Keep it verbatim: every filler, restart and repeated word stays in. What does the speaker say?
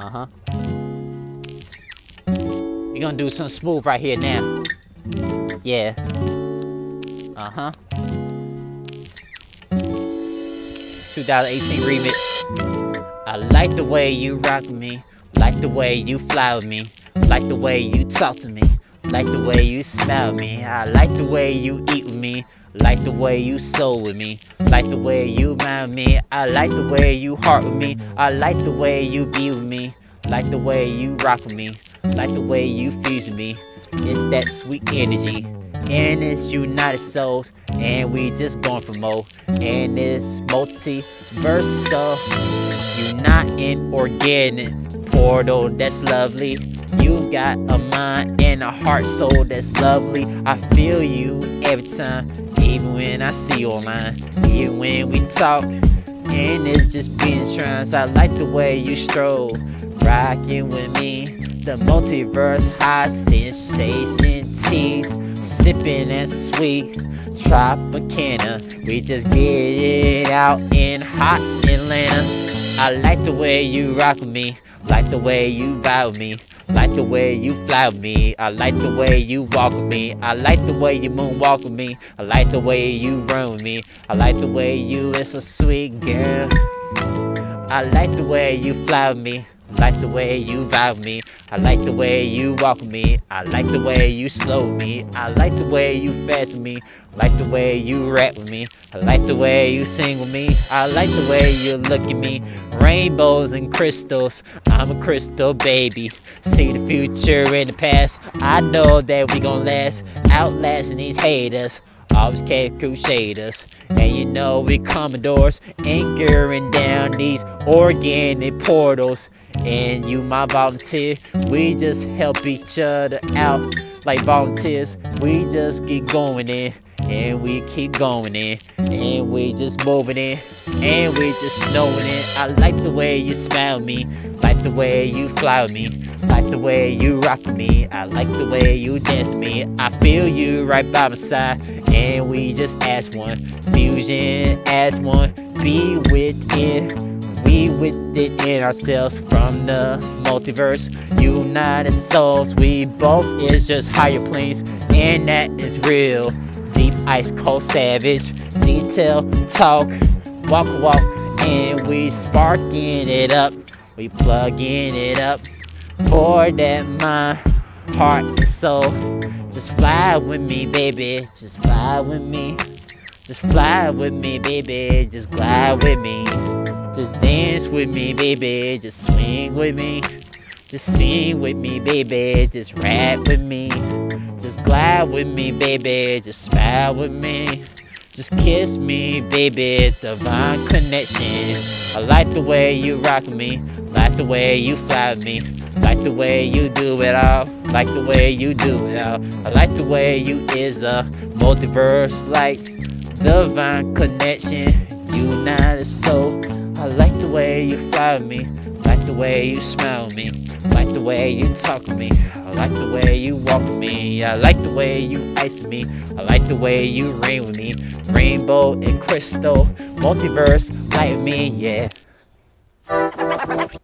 Uh-huh. We're gonna do something smooth right here now. Yeah. Uh-huh. twenty eighteen remix. I like the way you rock me. Like the way you fly with me. Like the way you talk to me. Like the way you smile at me. I like the way you eat with me. Like the way you soul with me. Like the way you mind me. I like the way you heart with me. I like the way you be with me. Like the way you rock with me. Like the way you fuse with me. It's that sweet energy. And it's United Souls. And we just going for more. And it's multiversal. Uniting organic portal that's lovely. You got a mind and a heart, soul that's lovely. I feel you every time, even when I see you online, even when we talk, and it's just being trans. I like the way you stroll, rocking with me. The multiverse high sensation teas, sipping that sweet Tropicana. We just get it out in hot Atlanta. I like the way you rock with me, like the way you vibe with me. Like the way you fly with me. I like the way you walk with me. I like the way you moonwalk with me. I like the way you run with me. I like the way you is a sweet girl. I like the way you fly with me. I like the way you vibe with me. I like the way you walk with me. I like the way you slow with me. I like the way you fast with me. I like the way you rap with me. I like the way you sing with me. I like the way you look at me. Rainbows and crystals, I'm a crystal baby. See the future in the past. I know that we gon' last, outlasting these haters. Always kept crusaders. And you know we commodores, anchoring down these organic portals. And you my volunteer, we just help each other out like volunteers. We just keep going in, and we keep going in, and we just moving in, and we just snowing in. I like the way you smile at me, like the way you fly with me, like the way you rock with me. I like the way you dance with me. I feel you right by my side, and we just as one, fusion as one, be within. We with it in ourselves from the multiverse, United Souls. We both is just higher planes, and that is real. Deep, ice cold, savage, detail, talk, walk, walk, and we sparking it up. We plugging it up for that mind, heart, and soul. Just fly with me, baby. Just fly with me. Just fly with me, baby. Just glide with me. Just dance with me, baby. Just swing with me. Just sing with me, baby. Just rap with me. Just glide with me, baby. Just smile with me. Just kiss me, baby. Divine connection. I like the way you rock with me. Like the way you fly with me. Like the way you do it all. Like the way you do it all. I like the way you is a multiverse, like divine connection. United Soul. I like the way you fly with me, like the way you smile with me, like the way you talk with me. I like the way you walk with me. I like the way you ice with me. I like the way you rain with me. Rainbow and crystal, multiverse, light with me, yeah.